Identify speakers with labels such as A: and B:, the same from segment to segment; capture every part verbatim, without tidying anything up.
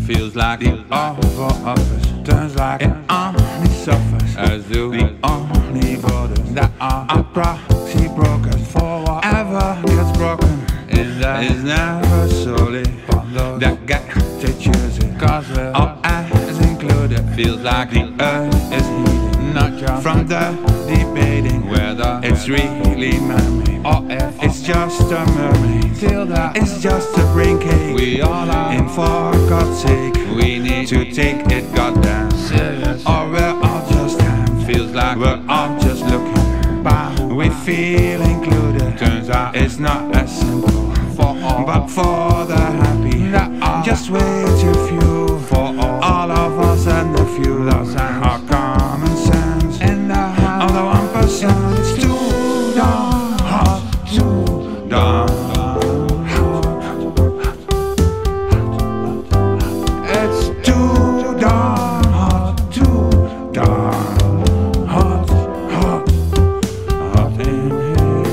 A: Feels like the Oval Office turns like it only suffers as do the only voters that are our proxy brokers. For whatever gets broken in there is never solely that get to choose it, cause we're all as included. Feels like the earth is heating, not just from the debating whether it's really mermaid or if it's just a mermaid. Till that it's just a brain cake. We all are in, for God's sake. We need to take it goddamn serious, or we're all just damned. Feels like we're all just looking back. We feel included. Turns out it's not as simple for all, but for the happy that are just way too few. For all, all of us and the few that are common sense in the house of the one percent. It's too darn hot, too darn hot. It's too darn hot, too darn hot, hot, hot in here.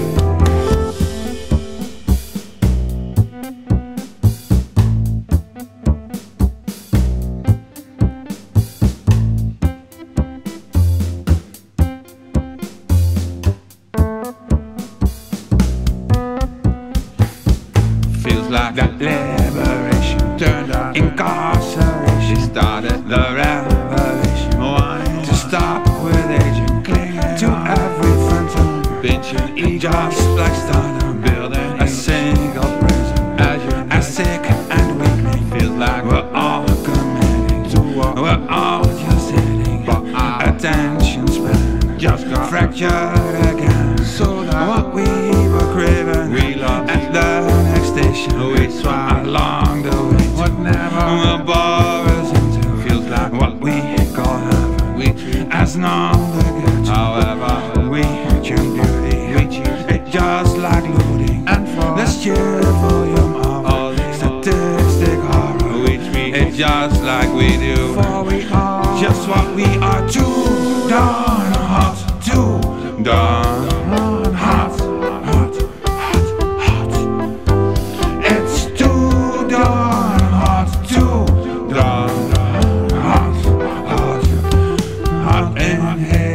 A: Feels like that liberation turned out incarceration. Started the revelation, wanting to stop with aging, clinging to every phantom, pinching each just like stardom, building a single prison as you're as sick and weakling. Feels like we're all committing to what we're all just hitting, but our attention span just got fractured again. So that what we were craving, we lost at the next station. We swam along the way, what never will bore us into. Feels like what we call heaven, we treat as non-neglected. However, we choose beauty, we choose it just like looting. And for the sheer volume of all the statistic horror, we treat it just like we do. For we are just what we are, too darn hot, too darn hot, hot, hot, hot. It's too darn hot, too darn hot, hot, hot in here.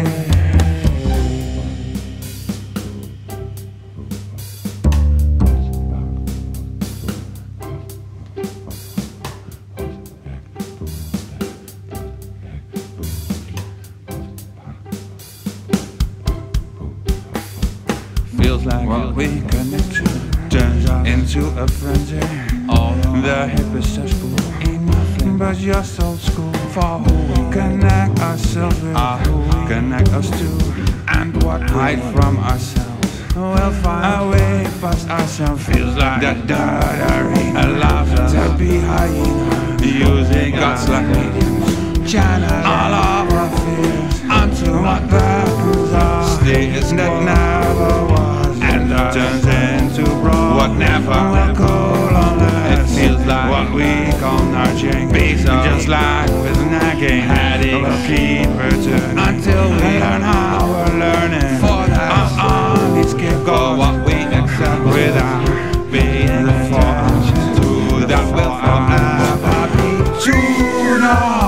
A: Feels like what we connect to turns out into a frenzy. All the hippest are school ain't nothing but just old school. For who we connect ourselves with, uh, who we connect us to, and what we hide from ourselves. We'll find a way past ourselves. Feels like the dirt allows us to be hyena, using God's like mediums, channel all of our fears onto what beckons us. Status that never was, and uh, turns into broad what never will cool on us. It feels like what we call nudging, just like with nagging, heading will keep returning until we learn how we're learning. For that on these kids go what we accept without being for us, to that will forever be true.